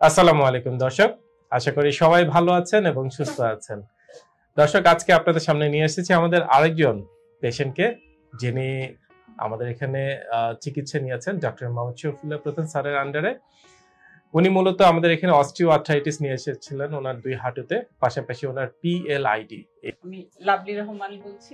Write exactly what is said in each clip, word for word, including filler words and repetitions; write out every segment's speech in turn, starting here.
আসসালামু আলাইকুম দর্শক, আশা করি সবাই ভালো আছেন এবং সুস্থ আছেন। দর্শক, আজকে আপনাদের সামনে নিয়ে এসেছি আমাদের আরেকজন পেশেন্টকে, যিনি আমাদের এখানে চিকিৎসা নিয়েছেন ডক্টর মোহাম্মদ শফিউল্লাহ প্রধান স্যারের আন্ডারে। উনি মূলত আমাদের এখানে অস্টিও আর্থ্রাইটিস নিয়ে এসেছিলেন ওনার দুই হাঁটুতে, পাশাপাশি ওনার পিএলআইডি। আমি লাভলি রহমান বলছি।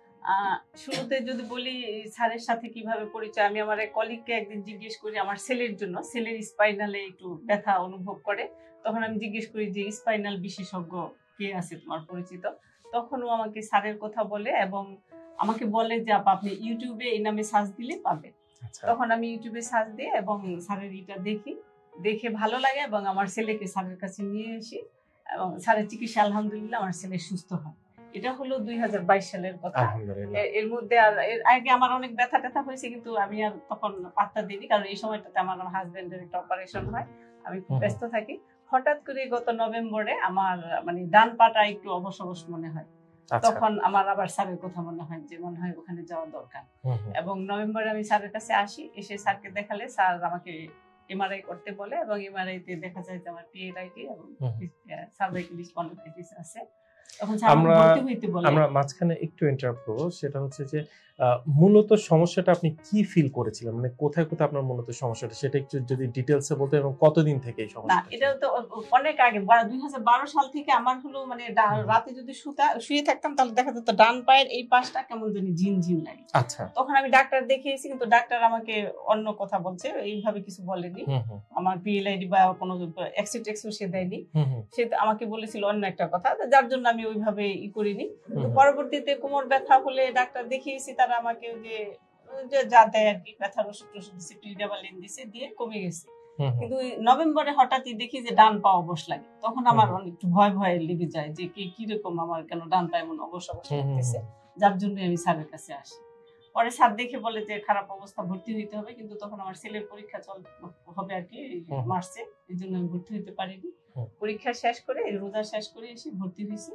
শুরুতে যদি বলি স্যারের সাথে কিভাবে পরিচয়, আমি আমার এক কলিগকে একদিন জিজ্ঞেস করি আমার ছেলের জন্য, ছেলের স্পাইনালে একটু ব্যথা অনুভব করে। তখন আমি জিজ্ঞেস করি যে স্পাইনাল বিশেষজ্ঞ কে আছে তোমার পরিচিত। তখন ও আমাকে স্যারের কথা বলে এবং আমাকে বলে যে আপনি ইউটিউবে এই নামে সার্চ দিলে পাবেন। তখন আমি ইউটিউবে সার্চ দিয়ে এবং স্যারের এটা দেখি, দেখে ভালো লাগে এবং আমার ছেলেকে স্যারের কাছে নিয়ে আসি এবং স্যারের চিকিৎসা আলহামদুলিল্লাহ আমার ছেলে সুস্থ হয়। এটা হলো দুই হাজার বাইশ সালের কথা। এর মধ্যে আর এর আগে আমার অনেক ব্যথা ট্যাথা হয়েছে, কিন্তু আমি আর তখন পাত্তা দিইনি, কারণ এই সময়টাতে আমার হাজবেন্ডের একটা অপারেশন হয়, আমি খুব ব্যস্ত থাকি। হঠাৎ করে গত নভেম্বরে আমার মানে ডান পাটা একটু অবশ অবশ মনে হয়। তখন আমার আবার স্যারের কথা মনে হয় যে মনে হয় ওখানে যাওয়া দরকার, এবং নভেম্বরে আমি স্যারের কাছে আসি। এসে স্যারকে দেখালে স্যার আমাকে এমআরআই করতে বলে এবং এমআরআই তে দেখা যায় যে আমার পিএলআইডি এবং সার্ভাইকাল স্পন্ডিলাইটিস আছে। আমরা আমরা মাঝখানে একটু ইন্টারাপ্ট করবো, সেটা হচ্ছে যে মূলত সমস্যাটা আপনি কি ফিল করেছিলেন, মানে কোথায় কোথায় আপনার মূলত সমস্যাটা, সেটা একটু যদি ডিটেইলসে বলতে, এবং কতদিন থেকে এই সমস্যা? না, এটা তো অনেক আগে, দুই হাজার বারো সাল থেকে আমার হলো মানে রাতে যদি শুতা শুয়ে থাকতাম তাহলে দেখা যেত ডান পায়ের এই পাশটা কেমন জানি ঝিনঝিন লাগে। আচ্ছা, তখন আমি ডাক্তার দেখিয়েছি, কিন্তু ডাক্তার আমাকে অন্য কথা বলছে, এইভাবে কিছু বলেনি। আমার পিএলআইডি বা কোনো এক্সিট এক্সিট সে দেয়নি, সে আমাকে বলেছিল অন্য একটা কথা, যার জন্য আমি ওইভাবে ই করিনি। পরবর্তীতে কোমর ব্যথা হলে ডাক্তার দেখিয়েছি, তারা আমাকে যে যা দেয় আর কি, ব্যথার ওষুধ টষুধ দিচ্ছে, প্রিডাবালিন দিছে, দিয়ে কমে গেছে। কিন্তু নভেম্বরে হঠাৎই দেখি যে ডান পা অবশ লাগে। তখন আমার অনেক ভয় ভয় লেগে যায় যে কি কিরকম আমার কেন ডান পা এমন অবশ অবশ লাগতেছে, যার জন্য আমি স্যারের কাছে আসি। পরে স্যার দেখে বলে যে খারাপ অবস্থা, ভর্তি হইতে হবে, কিন্তু তখন আমার ছেলের পরীক্ষা চল হবে আর কি মার্চে, এই জন্য আমি ভর্তি হইতে পারিনি। পরীক্ষা শেষ করে রোজা শেষ করে এসে ভর্তি হয়েছি,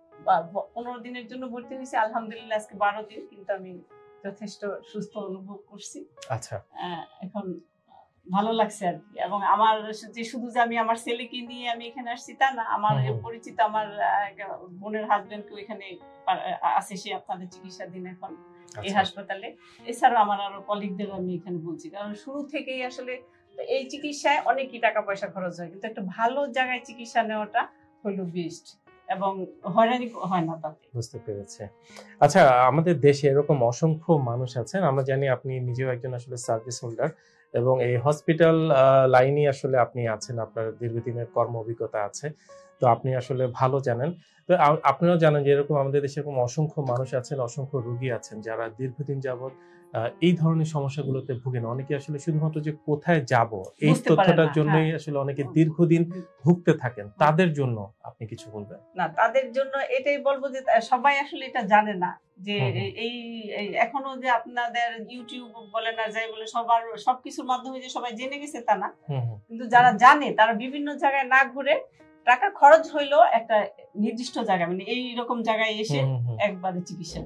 পনেরো দিনের জন্য ভর্তি হয়েছি। আলহামদুলিল্লাহ আজকে বারো দিন, কিন্তু আমি যথেষ্ট সুস্থ অনুভব করছি। আচ্ছা, এখন ভালো লাগছে আর কি। এবং আমার যে শুধু যে আমি আমার ছেলেকে নিয়ে আমি এখানে আসছি তা না, আমার পরিচিত আমার বোনের হাজবেন্ডকে এখানে আছে, সে আপনাদের চিকিৎসাধীন এখন এই হাসপাতালে। এছাড়াও আমার আরো কলিগদের আমি এখানে বলছি, কারণ শুরু থেকেই আসলে এই চিকিৎসায় অনেকই টাকা পয়সা খরচ হয়, কিন্তু একটা ভালো জায়গায় চিকিৎসা নেওয়াটা হলো বেস্ট এবং হয়রানি হয় না তাতে। বুঝতে পেরেছে। আচ্ছা, আমাদের দেশে এরকম অসংখ্য মানুষ আছেন, আমরা জানি আপনি নিজেও একজন আসলে সার্ভিস হোল্ডার এবং এই হসপিটাল লাইনে আসলে আপনি আছেন, আপনার দীর্ঘদিনের কর্ম অভিজ্ঞতা আছে, তো আপনি আসলে ভালো জানেন। তো আপনারাও জানেন যে এরকম আমাদের দেশে এরকম অসংখ্য মানুষ আছেন, অসংখ্য রোগী আছেন যারা দীর্ঘদিন যাবত এই ধরনের সমস্যাগুলোতে ভুগেন। অনেকে আসলে শুধুমাত্র যে কোথায় যাব এই তথ্যটার জন্যই আসলে অনেকে দীর্ঘদিন ভুগতে থাকেন, তাদের জন্য আপনি কিছু বলবেন? না, তাদের জন্য এটাই বলবো যে সবাই আসলে এটা জানে না যে এই এখনো যে আপনাদের ইউটিউব বলেন আর যাই বলে সবার সবকিছুর মাধ্যমে যে সবাই জেনে গেছে তা না, কিন্তু যারা জানে তারা বিভিন্ন জায়গায় না ঘুরে টাকা খরচ হইলো একটা নির্দিষ্ট জায়গায়, মানে এইরকম জায়গায় এসে একবারে চিকিৎসা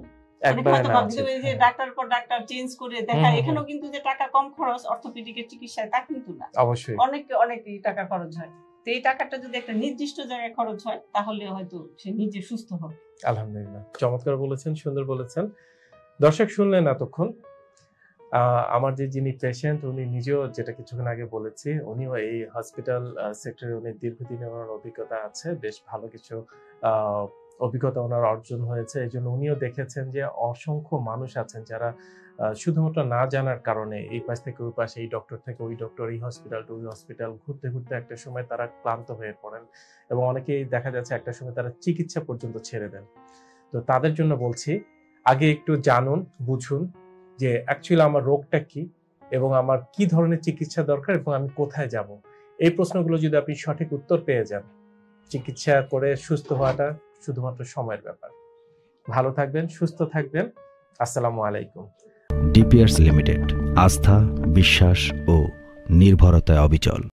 ডাক্তার পর ডাক্তার চেঞ্জ করে দেখায়। এখানেও কিন্তু যে টাকা কম খরচ অর্থোপেডিকের চিকিৎসায় তা কিন্তু না, অবশ্যই অনেক অনেক টাকা খরচ হয়। তো এই টাকাটা যদি একটা নির্দিষ্ট জায়গায় খরচ হয় তাহলে হয়তো সে নিজে সুস্থ হবে। আলহামদুলিল্লাহ, চমৎকার বলেছেন, সুন্দর বলেছেন। দর্শক শুনলেন এতক্ষণ আমার যে যিনি পেশেন্ট, উনি নিজেও যেটা কিছুক্ষণ আগে বলেছি, উনিও এই হসপিটাল সেক্টরে উনি দীর্ঘদিনের ওনার অভিজ্ঞতা আছে, বেশ ভালো কিছু আহ অভিজ্ঞতা ওনার অর্জন হয়েছে। এই জন্য উনিও দেখেছেন যে অসংখ্য মানুষ আছেন যারা শুধুমাত্র না জানার কারণে এই পাশ থেকে ওই পাশে, এই ডক্টর থেকে ওই ডক্টর, এই হসপিটাল টু ওই হসপিটাল ঘুরতে ঘুরতে একটা সময় তারা ক্লান্ত হয়ে পড়েন এবং অনেকেই দেখা যাচ্ছে একটা সময় তারা চিকিৎসা পর্যন্ত ছেড়ে দেন। তো তাদের জন্য বলছি, আগে একটু জানুন, বুঝুন যে অ্যাকচুয়ালি আমার রোগটা কি এবং আমার কি ধরনের চিকিৎসা দরকার এবং আমি কোথায় যাব। এই প্রশ্নগুলো যদি আপনি সঠিক উত্তর পেয়ে যান, চিকিৎসা করে সুস্থ হওয়াটা শুধুমাত্র সময়ের ব্যাপার। ভালো থাকবেন, সুস্থ থাকবেন। আসসালামু আলাইকুম। ডিপিআরস লিমিটেড, আস্থা, বিশ্বাস ও নির্ভরতায় অবিচল।